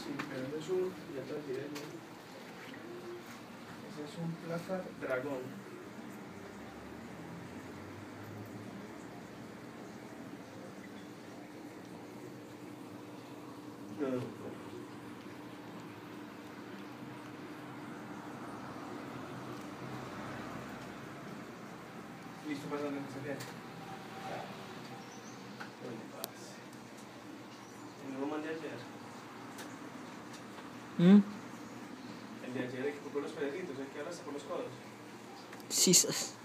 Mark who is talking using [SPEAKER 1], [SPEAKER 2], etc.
[SPEAKER 1] Sí, pero ese es un, ya te diré, ese es un Plaza Dragón. No. Listo, pasando en ese viaje. Oye, parce. El nuevo man de ayer. El de ayer, el que compró los pedecitos, el que ahora sacó los codos.
[SPEAKER 2] Sí,